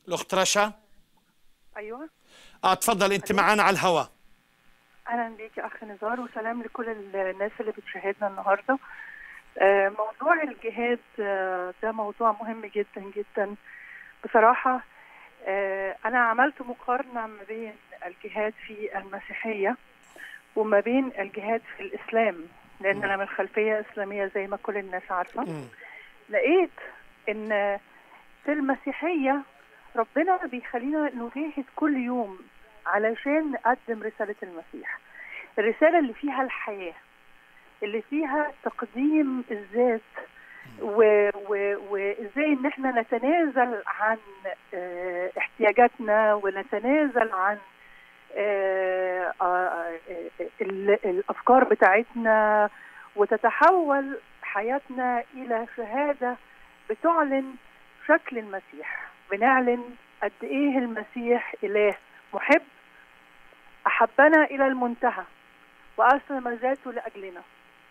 الأخت رشا. ايوه. اتفضل، انت الو. معانا على الهواء. اهلا بيك يا اخ نزار، وسلام لكل الناس اللي بتشاهدنا النهارده. موضوع الجهاد ده موضوع مهم جدا جدا بصراحه. انا عملت مقارنه ما بين الجهاد في المسيحيه وما بين الجهاد في الاسلام، لان انا من خلفيه اسلاميه زي ما كل الناس عارفه. لقيت ان في المسيحيه ربنا بيخلينا نجاهد كل يوم علشان نقدم رسالة المسيح، الرسالة اللي فيها الحياة، اللي فيها تقديم الذات، وازاي ان احنا نتنازل عن احتياجاتنا، ونتنازل عن الافكار بتاعتنا، وتتحول حياتنا الى شهادة بتعلن شكل المسيح. بنعلن قد ايه المسيح اله محب، احبنا الى المنتهى واسلم ذاته لاجلنا.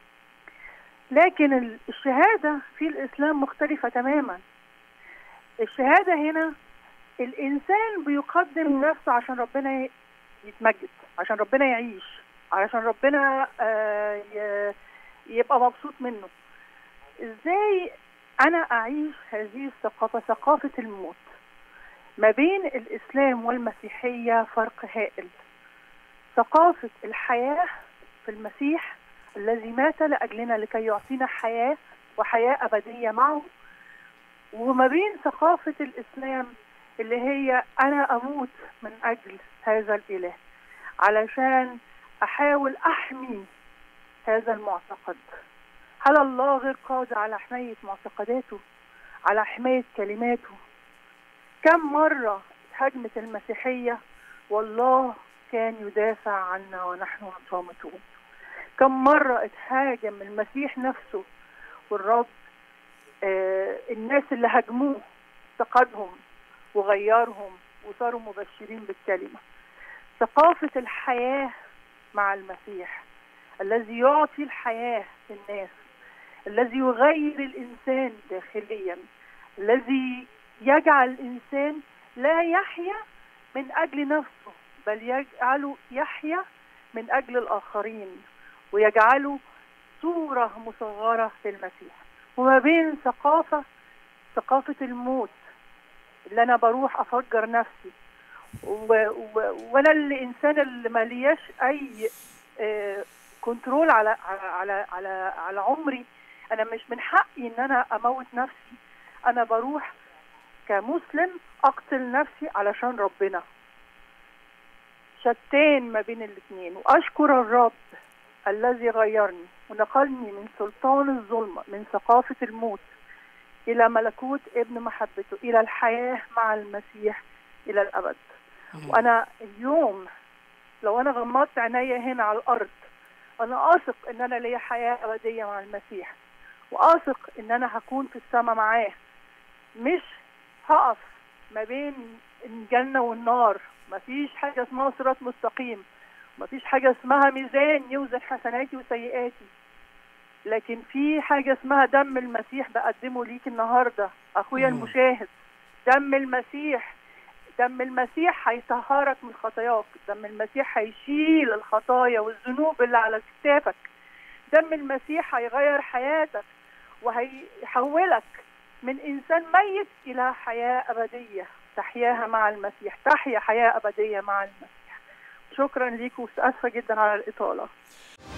لكن الشهاده في الاسلام مختلفه تماما. الشهاده هنا الانسان بيقدم نفسه عشان ربنا يتمجد، عشان ربنا يعيش، عشان ربنا يبقى مبسوط منه. ازاي انا اعيش هذه الثقافه، ثقافه الموت؟ ما بين الإسلام والمسيحية فرق هائل. ثقافة الحياة في المسيح الذي مات لأجلنا لكي يعطينا حياة وحياة أبدية معه، وما بين ثقافة الإسلام اللي هي أنا أموت من أجل هذا الإله علشان أحاول أحمي هذا المعتقد. هل الله غير قادر على حماية معتقداته، على حماية كلماته؟ كم مرة هجمت المسيحية والله كان يدافع عنا ونحن صامتون؟ كم مرة اتهاجم المسيح نفسه والرب الناس اللي هاجموه افتقدهم وغيرهم وصاروا مبشرين بالكلمة. ثقافة الحياة مع المسيح الذي يعطي الحياة للناس، الذي يغير الإنسان داخليا، الذي يجعل الإنسان لا يحيا من أجل نفسه بل يجعله يحيا من أجل الآخرين، ويجعله صورة مصغرة للمسيح. وما بين ثقافة الموت اللي أنا بروح أفجر نفسي، وأنا الإنسان اللي ملياش أي كنترول على عمري. أنا مش من حقي إن أنا أموت نفسي، أنا بروح كمسلم أقتل نفسي علشان ربنا. شتان ما بين الاثنين. وأشكر الرب الذي غيرني ونقلني من سلطان الظلمة، من ثقافة الموت إلى ملكوت ابن محبته، إلى الحياة مع المسيح إلى الأبد. وأنا اليوم لو أنا غمضت عينيا هنا على الأرض، أنا أثق إن أنا ليا حياة أبدية مع المسيح، وأثق إن أنا هكون في السماء معاه. مش هقف ما بين الجنة والنار. مفيش حاجة اسمها صراط مستقيم، مفيش حاجة اسمها ميزان يوزن حسناتي وسيئاتي، لكن في حاجة اسمها دم المسيح بقدمه ليك النهاردة أخويا المشاهد. دم المسيح، دم المسيح هيطهرك من خطاياك، دم المسيح هيشيل الخطايا والذنوب اللي على كتافك، دم المسيح هيغير حياتك وهيحولك من إنسان ميت إلى حياة أبدية تحياها مع المسيح، تحيا حياة أبدية مع المسيح. شكرا ليك وأسفة جدا على الإطالة.